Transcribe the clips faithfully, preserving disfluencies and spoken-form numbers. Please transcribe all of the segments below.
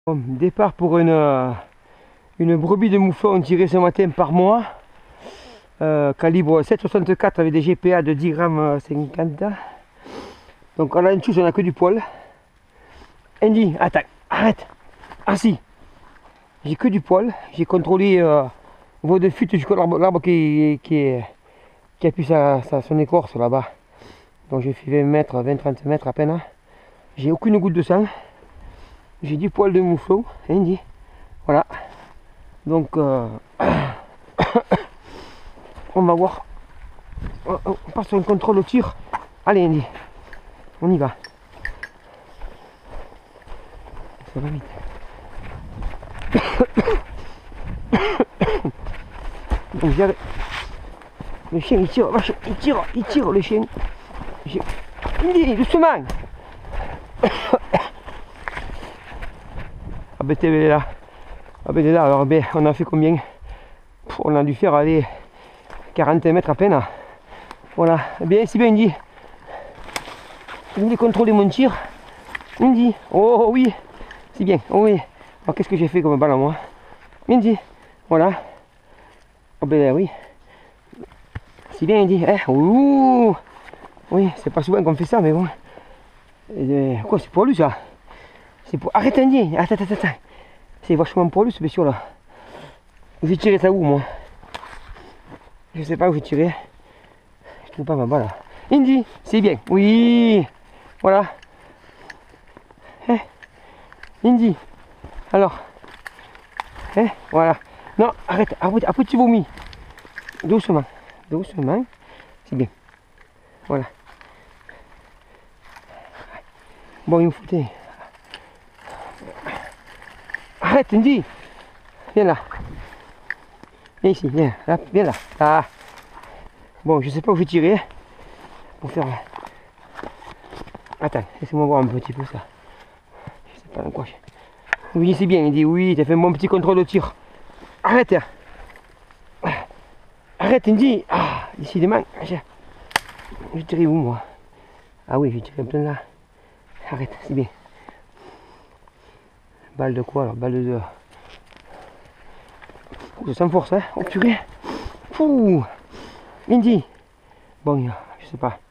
Bon, départ pour une, euh, une brebis de mouflon tirée ce matin par moi. Euh, calibre sept virgule soixante-quatre avec des G P A de dix grammes cinquante. Donc on a une chose, on n'a que du poil. Andy, attends, arrête. Ah si, j'ai que du poil. J'ai contrôlé euh, voie de fuite jusqu'à l'arbre qui, qui, qui appuie sa, sa, son écorce là-bas. Donc j'ai fait vingt mètres, vingt trente mètres à peine. J'ai aucune goutte de sang. J'ai du poil de mouflon, Andy. Voilà. Donc euh, on va voir. On passe sur un contrôle au tir. Allez Andy, on y va. Ça va vite. Donc j'ai... Le chien il tire, il tire, il tire le chien. Andy, doucement. Ah ben t'es là. Ah ben t'es là, alors ben on a fait combien? On a dû faire aller quarante mètres à peine. Voilà, bien c'est bien Andy. Vous voulez contrôler mon tir? Andy, oh oui, c'est bien, oh oui. Alors qu'est-ce que j'ai fait comme balle à moi? Andy, voilà. Oh ben oui. C'est bien Andy, hein? Ouh. Oui, c'est pas souvent qu'on fait ça, mais bon. Et, quoi, c'est pour lui ça? C'est pour... Arrête Andy, attends, attends, attends. C'est vachement pour lui ce bestiau là. J'ai tiré ça où moi? Je sais pas où j'ai tiré. Je trouve pas ma balle. Andy, c'est bien, oui. Voilà. Hein? Andy. Alors. Hein? Voilà. Non, arrête, après, après tu vomis. Doucement. Doucement. C'est bien. Voilà. Bon, il me foutait. Arrête, Andy. Viens là. Viens ici, viens là, viens là. Ah. Bon, je sais pas où je vais tirer. Pour faire... Attends, laissez-moi voir un petit peu ça. Je sais pas dans quoi. Oui, c'est bien, il dit oui, t'as fait un bon petit contrôle de tir. Arrête. Arrête, Andy. Ah, décidément. Je vais tirer où moi? Ah oui, je vais tirer plein là. Arrête, c'est bien. Balle de quoi alors? Balle de... Je sens force, hein? Oh purée. Fouh. Andy. Bon, je sais pas.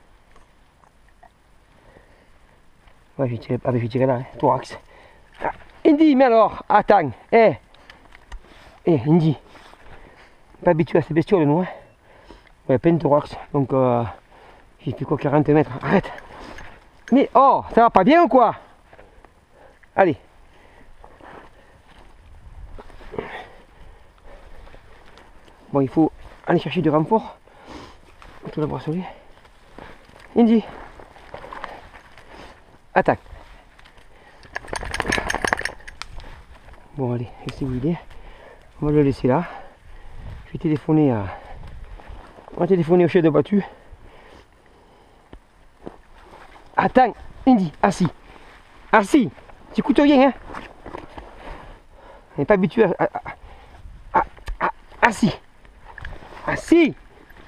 Ouais, je vais tirer, ah, je vais tirer là, hein. Thorax. Ah. Andy, mais alors, attends. Eh. Hey. Eh, hey, Andy. Pas habitué à ces bestioles, nous, hein? Ouais, plein de thorax. Donc, euh, j'ai fait quoi, quarante mètres? Arrête. Mais, oh, ça va pas bien ou quoi? Allez. Bon, il faut aller chercher du renfort. Tout le bracelet. Andy. Attaque. Bon, allez, laissez-vous l'idée. On va le laisser là. Je vais téléphoner à... On va téléphoner au chef de battue. Attends, Andy, assis. Assis. Tu coûtes rien, hein? On n'est pas habitué à... à, à, à, à assis. Assis.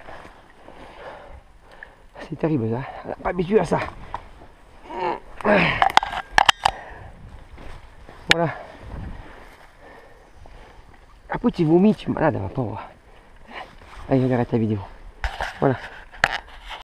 C'est terrible ça. On n'est pas habitué à ça. Voilà. Après tu vomis, tu es malade, ma pauvre. Allez, je vais arrêter la vidéo. Voilà.